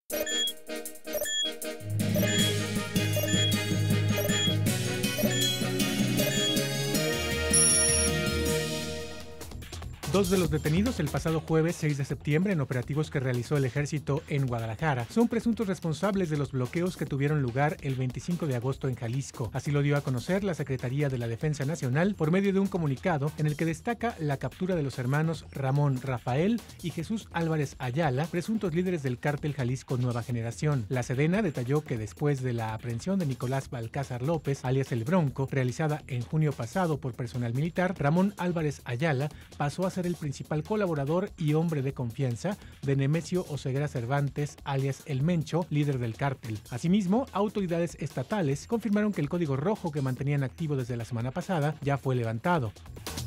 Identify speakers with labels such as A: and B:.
A: Dos de los detenidos el pasado jueves 6 de septiembre en operativos que realizó el ejército en Guadalajara son presuntos responsables de los bloqueos que tuvieron lugar el 25 de agosto en Jalisco. Así lo dio a conocer la Secretaría de la Defensa Nacional por medio de un comunicado en el que destaca la captura de los hermanos Ramón Rafael y Jesús Álvarez Ayala, presuntos líderes del cártel Jalisco Nueva Generación. La Sedena detalló que después de la aprehensión de Nicolás Balcázar López, alias El Bronco, realizada en junio pasado por personal militar, Ramón Álvarez Ayala pasó a ser el principal colaborador y hombre de confianza de Nemesio Oseguera Cervantes, alias El Mencho, líder del cártel. Asimismo, autoridades estatales confirmaron que el código rojo que mantenían activo desde la semana pasada ya fue levantado.